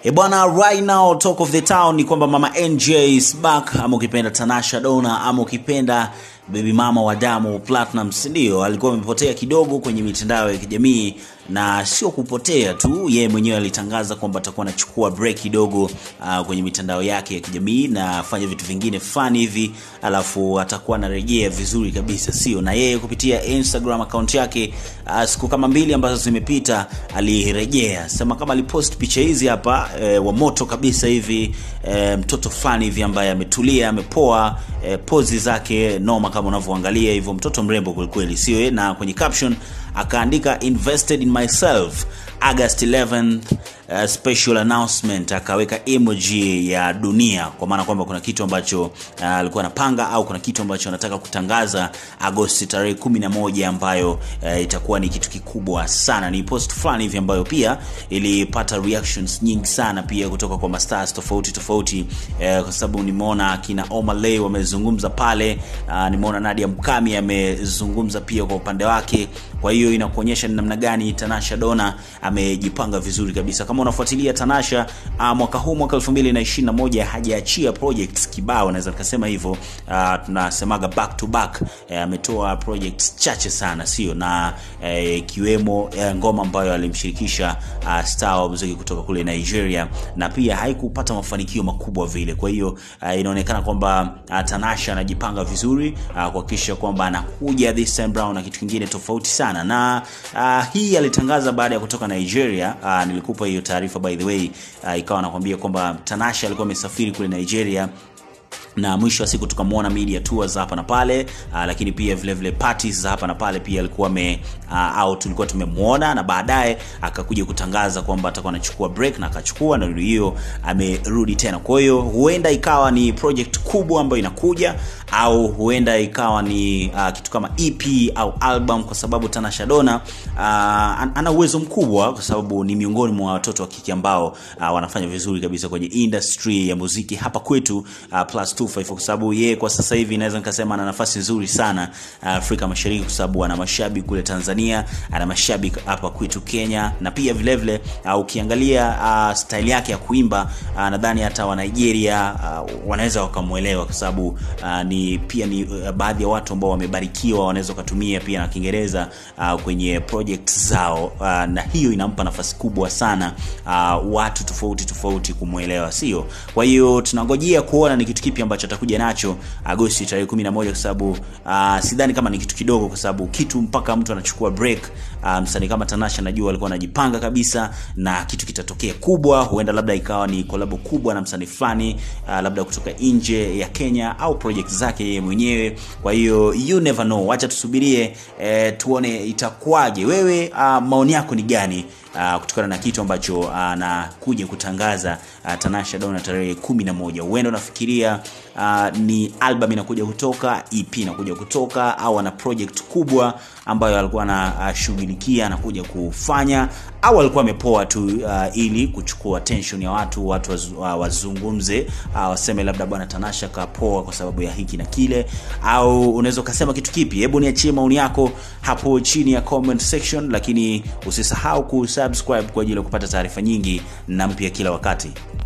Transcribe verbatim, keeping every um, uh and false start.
E bwana, right now talk of the town ni kwamba Mama N J is back, ama ukipenda Tanasha Donna, ama ukipenda baby mama wa Diamond Platnumz. Ndio alikuwa amepotea kidogo kwenye mitandao ya kijamii, na sio kupotea tu, yeye mwenyewe alitangaza kwamba atakuwa anachukua break kidogo uh, kwenye mitandao yake ya kijamii na afanye vitu vingine fun hivi, alafu atakuwa anarejea vizuri kabisa, sio? Na yeye kupitia Instagram account yake uh, siku kama mbili ambazo zimepita alirejea. Sema kama alipost picha hizi hapa e, wa moto kabisa hivi, e, mtoto fun hivi ambaye ametulia, amepoa, e, pose zake noma kama unavyoangalia hivyo, mtoto mrembo kweli kweli, sio? Na kwenye caption akaandika invested in myself August eleventh uh, special announcement, akaweka emoji ya dunia, kwa maana kwamba kuna kitu ambacho uh, alikuwa anapanga au kuna kitu ambacho anataka kutangaza Agosti tarehe kumi na moja ambayo uh, itakuwa ni kitu kikubwa sana. Ni post fulani hivi ambayo pia ilipata reactions nyingi sana pia kutoka kwa masters tofauti tofauti, uh, kwa sababu nimeona kina Omah Lay wamezungumza pale, uh, nimeona Nadia Mkami amezungumza pia kwa upande wake. Kwa hiyo inakuonyesha ni namna gani Tanasha Donna amejipanga vizuri kabisa. Kama unafuatilia Tanasha, uh, mwaka huu mwaka elfu mbili na ishirini na moja hajaachia projects kibao, naweza nikasema hivyo. Uh, tunasemaga back to back, ametoa uh, projects chache sana, sio? Na uh, kiwemo uh, ngoma ambayo alimshirikisha uh, star wa muziki kutoka kule Nigeria, na pia haikupata mafanikio makubwa vile. Kwa hiyo uh, inaonekana kwamba uh, Tanasha anajipanga vizuri uh, kuhakikisha kwamba anakuja this time round na kitu kingine tofauti sana. Na uh, hii alitangaza baada ya kutoka Nigeria. Uh, nilikupa hiyo taarifa by the way, uh, ikawa nakwambia kwamba Tanasha alikuwa amesafiri kule Nigeria, na mwisho wa siku tukamuona media tours hapa na pale, uh, lakini pia vile vile parties hapa na pale pia alikuwa ame uh, au tulikuwa tumemuona, na baadaye akakuja kutangaza kwamba atakuwa anachukua break, na akachukua, na hiyo amerudi tena. Kwa hiyo huenda ikawa ni project kubwa ambayo inakuja, au huenda ikawa ni uh, kitu kama E P au album, kwa sababu Tanasha Donna uh, ana uwezo mkubwa, kwa sababu ni miongoni mwa watoto wa kike ambao uh, wanafanya vizuri kabisa kwenye industry ya muziki hapa kwetu uh, plus two five, kwa sababu yeye kwa sasa hivi naweza nikasema ana nafasi nzuri sana uh, Afrika Mashariki, kwa sababu ana mashabiki kule Tanzania, ana mashabiki hapa kwetu Kenya, na pia vile vile uh, ukiangalia uh, style yake ya kuimba uh, nadhani hata wa Nigeria uh, wanaweza wakamuelewa, kwa sababu uh, ni pia ni uh, baadhi ya watu ambao wamebarikiwa wanaweza kutumia pia na Kiingereza uh, kwenye projects zao, uh, na hiyo inampa nafasi kubwa sana uh, watu tofauti tofauti kumuelewa, sio? Kwa hiyo tunangojea kuona ni kitu kipi ambacho atakuja nacho Agosti tarehe kumi na moja, kwa sababu uh, sidhani kama ni kitu kidogo, kwa sababu kitu mpaka mtu anachukua break. Uh, msanii kama Tanasha najua alikuwa anajipanga kabisa na kitu kitatokea kubwa. Huenda labda ikawa ni collab kubwa na msanii fulani uh, labda kutoka nje ya Kenya, au project zake yeye mwenyewe. Kwa hiyo you never know, acha tusubirie eh, tuone itakuwaje. Wewe uh, maoni yako ni gani uh, kutokana na kitu ambacho anakuja uh, kutangaza uh, Tanasha Donna tarehe kumi na moja? Huenda unafikiria uh, ni album inakuja kutoka, E P inakuja kutoka, au ana project kubwa ambayo alikuwa anashughulikia uh, anakuja kufanya, au alikuwa amepoa tu uh, ili kuchukua attention ya watu, watu waz, uh, wazungumze, uh, waseme labda bwana Tanasha kapoa kwa sababu ya hiki na kile, au unaweza kusema kitu kipi? Hebu niachie maoni yako hapo chini ya comment section, lakini usisahau kusubscribe kwa ajili ya kupata taarifa nyingi na mpya kila wakati.